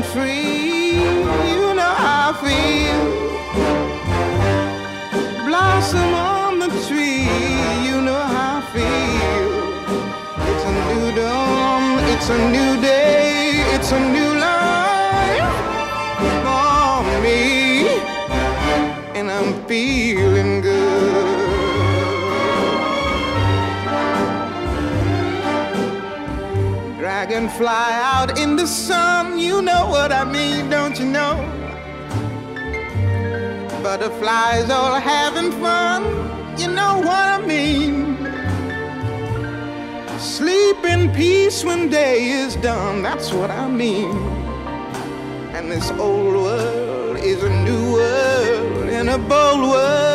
free. You know how I feel. Blossom on the tree. You know how I feel. It's a new dawn. It's a new day. It's a new life for me. And I'm feeling good. Dragonfly out in the sun, you know what I mean, don't you know? Butterflies all having fun, you know what I mean. Sleep in peace when day is done, that's what I mean. And this old world is a new world in a bold world.